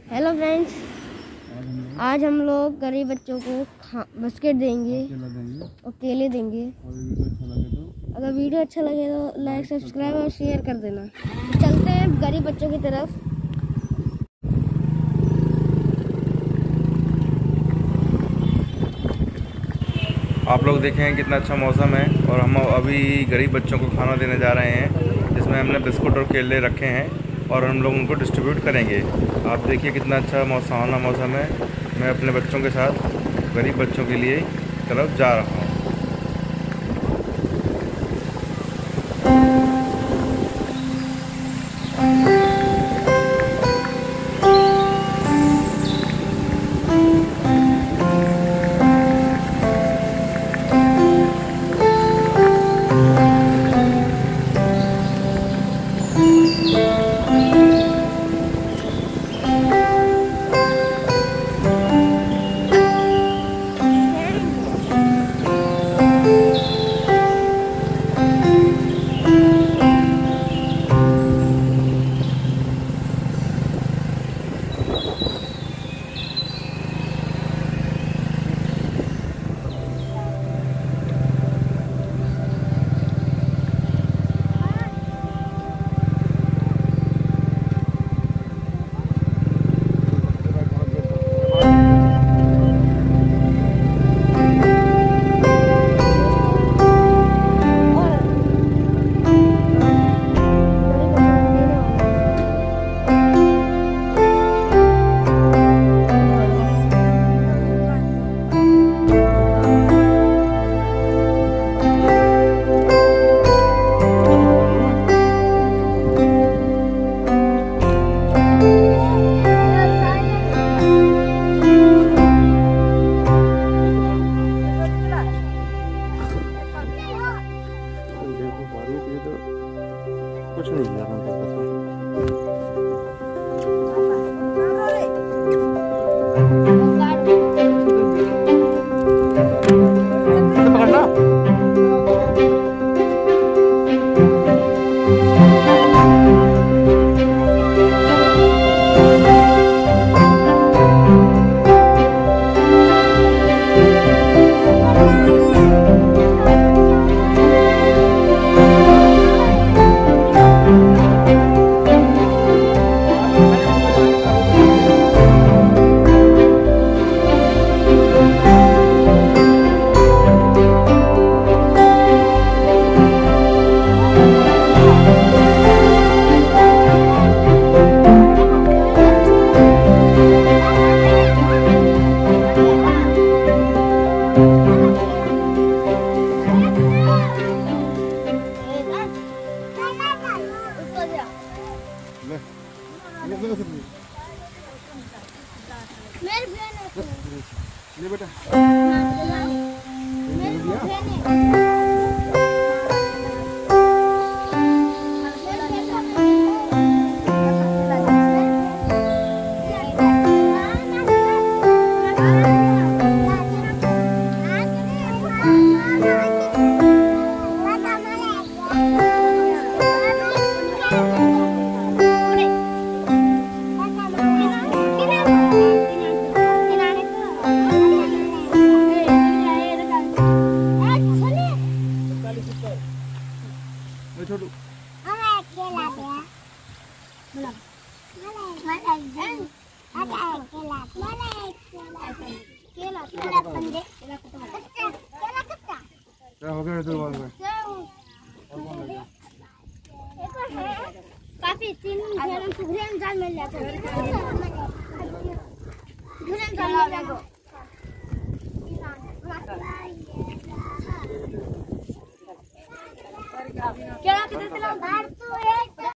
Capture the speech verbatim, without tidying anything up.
Hello friends, आज हम लोग गरीब बच्चों को बिस्किट देंगे और केले देंगे। अगर वीडियो अच्छा लगे तो लाइक, सब्सक्राइब और शेयर कर देना। चलते हैं गरीब बच्चों की तरफ। आप लोग देखें कितना अच्छा मौसम है और हम अभी गरीब बच्चों को खाना देने जा रहे हैं, जिसमें हमने बिस्कुट और केले रखे हैं और हम लोग उनको डिस्ट्रीब्यूट करेंगे। आप देखिए कितना अच्छा सुहावना मौसम है। मैं अपने बच्चों के साथ गरीब बच्चों के लिए तरफ जा रहा हूँ। कुछ नहीं किया ले बेटा। छोटू हो गया तो काफी तीन घरन सुघरन जान मिल जाता है। घरन जान मिल जाता क्या किधर चला